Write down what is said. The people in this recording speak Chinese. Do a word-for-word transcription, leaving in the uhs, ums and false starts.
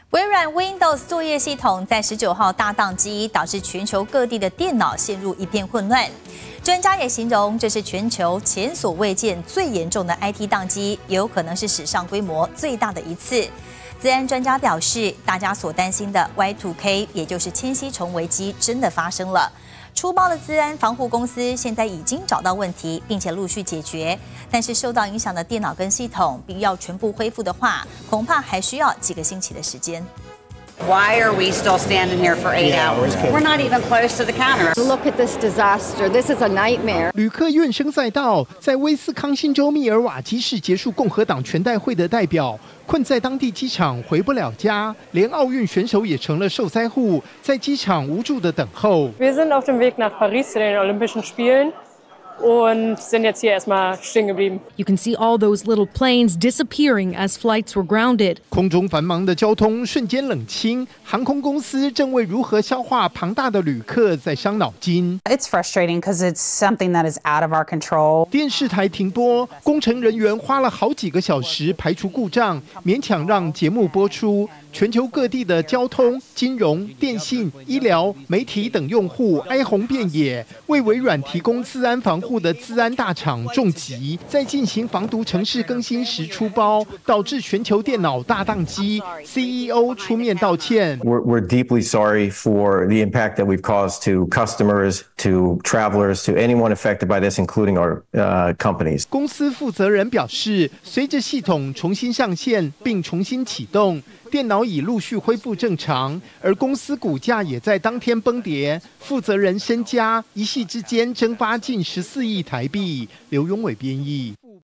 微软 Windows 作业系统在十九号大宕机，导致全球各地的电脑陷入一片混乱。专家也形容这是全球前所未见最严重的 I T 宕机，也有可能是史上规模最大的一次。资安专家表示，大家所担心的 Y 二 K， 也就是千禧虫危机，真的发生了。 出包的资安防护公司现在已经找到问题，并且陆续解决。但是受到影响的电脑跟系统，必要全部恢复的话，恐怕还需要几个星期的时间。 Why are we still standing here for eight hours? We're not even close to the counter. Look at this disaster. This is a nightmare. 旅客怨声载道，在威斯康星州密尔瓦基市结束共和党全代会的代表，困在当地机场回不了家，连奥运选手也成了受灾户，在机场无助的等候。 Wir sind auf dem Weg nach Paris zu den Olympischen Spielen. Und sind jetzt hier erstmal stehen geblieben. You can see all those little planes disappearing as flights were grounded. 空中繁忙的交通瞬间冷清，航空公司正为如何消化庞大的旅客在伤脑筋。 It's frustrating because it's something that is out of our control. 电视台停播，工程人员花了好几个小时排除故障，勉强让节目播出。全球各地的交通、金融、电信、医疗、媒体等用户哀鸿遍野，为微软提供资安防护的资安大厂重击，在进行防毒程式更新时出包，导致全球电脑大宕机。C E O 出面道歉。 We're, we're deeply sorry for the impact that we've caused to customers, to travelers, to anyone affected by this, including our uh, companies. 公司负责人表示，随着系统重新上线并重新启动。 电脑已陆续恢复正常，而公司股价也在当天崩跌。负责人身家一夕之间蒸发近十四亿台币。刘永伟编译。